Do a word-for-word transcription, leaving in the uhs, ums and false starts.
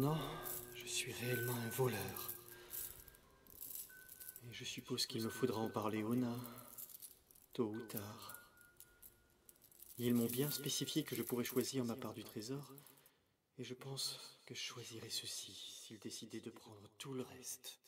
maintenant, je suis réellement un voleur. Et je suppose qu'il me faudra en parler aux nains, tôt ou tard. Ils m'ont bien spécifié que je pourrais choisir ma part du trésor, et je pense que je choisirai ceci s'ils décidaient de prendre tout le reste.